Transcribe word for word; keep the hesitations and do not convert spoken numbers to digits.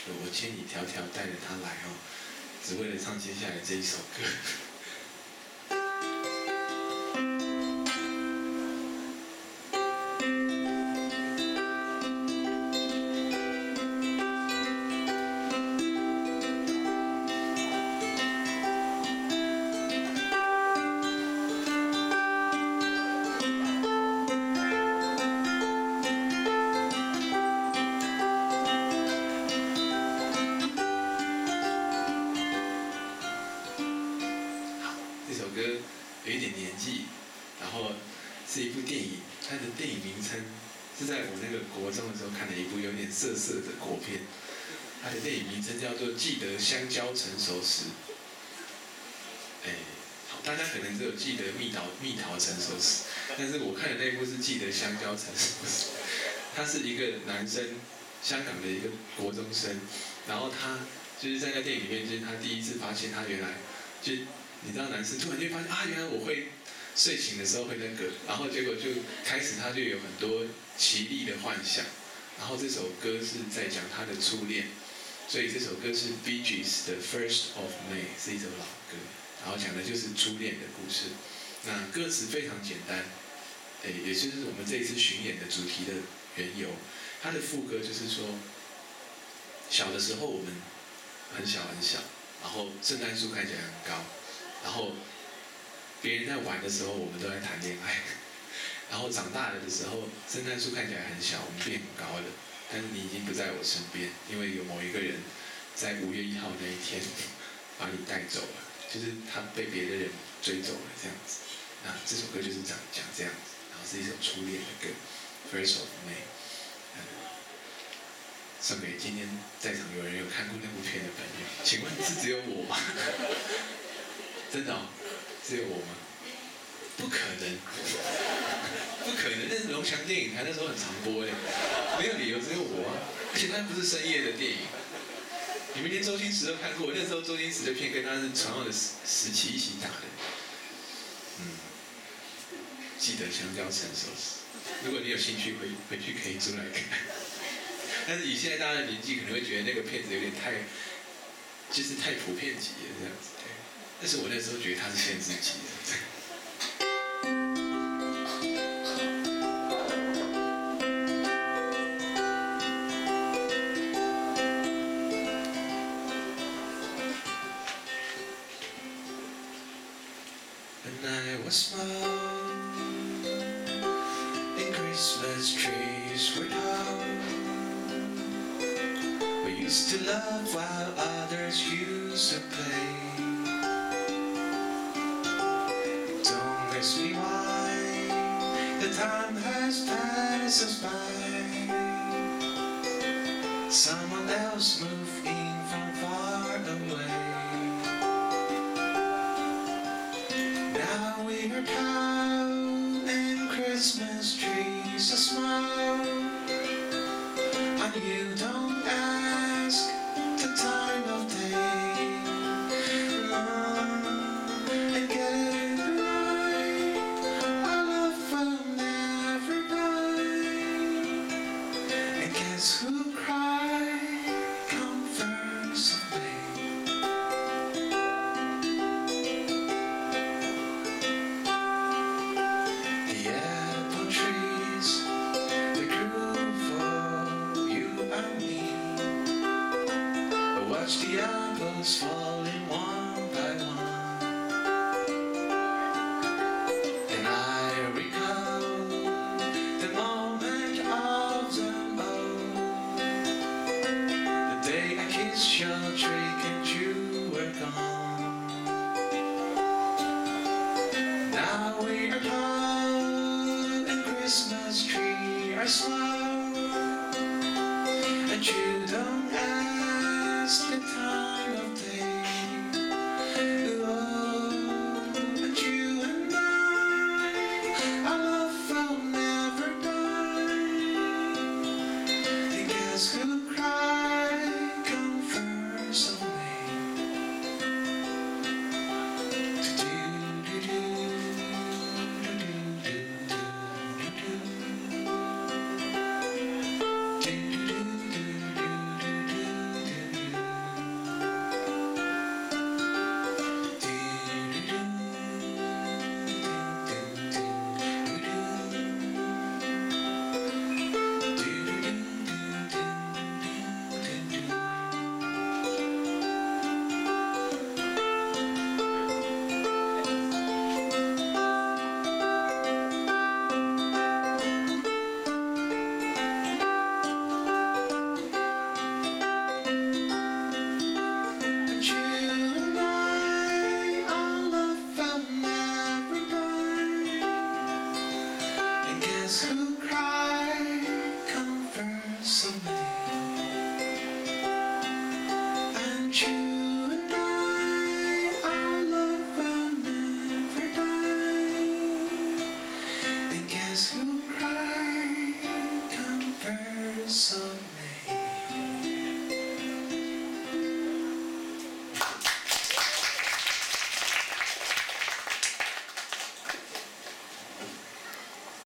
我千里迢迢带着他来哦，只为了唱接下来这一首歌。是在我那个国中的时候看了一部有点涩涩的国片，它的电影名称叫做《记得香蕉成熟时》。哎，好，大家可能只有记得蜜桃蜜桃成熟时，但是我看的那一部是记得香蕉成熟时。他是一个男生，香港的一个国中生，然后他就是在那电影里面，就是他第一次发现他原来，就你知道男生突然就发现啊，原来我会。睡醒的时候会那个，然后结果就开始他就有很多奇丽的幻想，然后这首歌是在讲他的初恋，所以这首歌是 Bee Gees 的 First of May， 是一首老歌，然后讲的就是初恋的故事。那歌词非常简单，诶，也就是我们这一次巡演的主题的缘由。它的副歌就是说，小的时候我们很小很小，然后圣诞树看起来很高，然后别人在玩的时候，我们都在谈恋爱。然后长大了的时候，圣诞树看起来很小，我们变很高了，但是你已经不在我身边，因为有某一个人在五月一号那一天把你带走了，就是他被别的人追走了这样子。那这首歌就是讲讲这样子，然后是一首初恋的歌 ，First of May。嗯，送给今天在场有人有看过那部片的朋友，请问是只有我吗？真的哦？只有我吗？不可能，不可能！那是龙翔电影台那时候很常播的，没有理由只有我啊！而且它不是深夜的电影，你们连周星驰都看过，那时候周星驰的片跟他是同样的时期一起打的。嗯，记得香蕉成熟时，如果你有兴趣回回去可以租来看。但是以现在大家的年纪，可能会觉得那个片子有点太，就是太普遍级了这样子。但是我那时候觉得它是限制级的。When I was small, and Christmas trees were tall, we used to laugh while others used to play. Don't ask me why, the time has passed us by. Someone else moved in from far away. Now we are proud and Christmas trees are small, and you don't ask the time of day. Long and get it right, our love will never die. And guess who cried come first of May? Watch the apples falling one by one, and I recall the moment of them all, the day I kissed your cheek and you were gone. Now we are tall and Christmas tree are small, and you don't ask the time of day. Oh, but you and I, our love will never die. And guess who cried come first of May? Do-do-do-do-do-do-do-do-do. 美好，安全。